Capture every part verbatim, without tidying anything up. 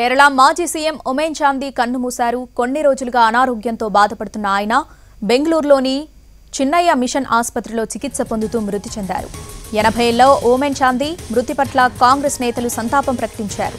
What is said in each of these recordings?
కేరళ మాజీ CM omen Chandy కన్నుమూశారు. కొన్ని రోజులుగా అనారోగ్యంతో బాధపడుతున్న ఆయన బెంగళూరులోని చిన్నయ్య మిషన్ ఆసుపత్రిలో చికిత్స పొందుతూ మృతి చెందారు. ఎనభై ఏళ్ల ఒమేన్ చాందీ మృతి పట్ల కాంగ్రెస్ నేతలు సంతాపం ప్రకటించారు.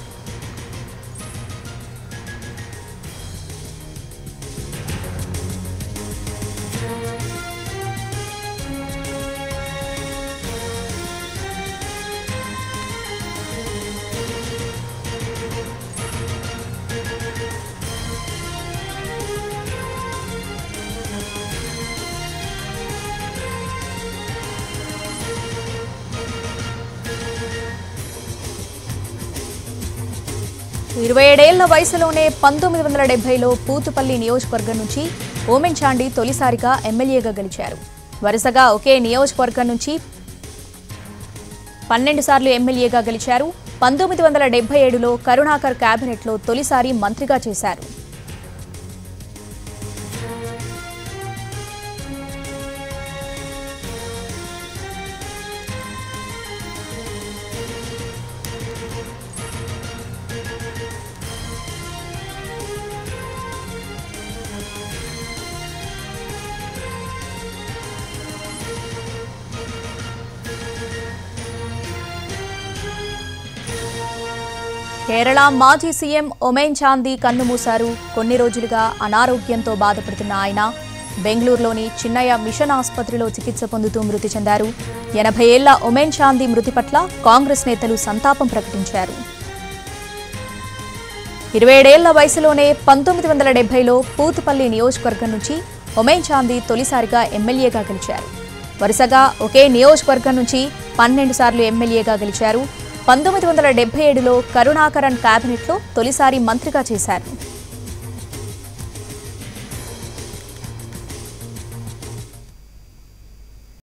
ఇరవై ఏడేళ్ల వయసులోనే పంతొమ్మిది వందల డెబ్బైలో పూతుపల్లి నియోజకవర్గం నుంచి ఒమేన్ చాందీ తొలిసారిగా ఎమ్మెల్యేగా గెలిచారు. వరుసగా ఒకే నియోజకవర్గం నుంచి పన్నెండు సార్లు ఎమ్మెల్యేగా గెలిచారు. పంతొమ్మిది వందల డెబ్బై ఏడులో కరుణాకర్ కేబినెట్లో తొలిసారి మంత్రిగా చేశారు. కేరళ మాజీ సీఎం ఒమేన్ చాందీ కన్నుమూశారు. కొన్ని రోజులుగా అనారోగ్యంతో బాధపడుతున్న ఆయన బెంగళూరులోని చిన్నయ్య మిషన్ ఆసుపత్రిలో చికిత్స పొందుతూ మృతి చెందారు. ఎనభై ఏళ్ల ఒమేన్ చాందీ మృతి పట్ల కాంగ్రెస్ నేతలు సంతాపం ప్రకటించారు. ఇరవై ఏడేళ్ల వయసులోనే పంతొమ్మిది వందల డెబ్బైలో పూతుపల్లి నియోజకవర్గం నుంచి ఒమేన్ చాందీ తొలిసారిగా ఎమ్మెల్యేగా గెలిచారు. వరుసగా ఒకే నియోజకవర్గం నుంచి పన్నెండు సార్లు ఎమ్మెల్యేగా గెలిచారు. పంతొమ్మిది వందల డెబ్బై ఏడులో కరుణాకరన్ కేబినెట్లో తొలిసారి మంత్రిగా చేశారు.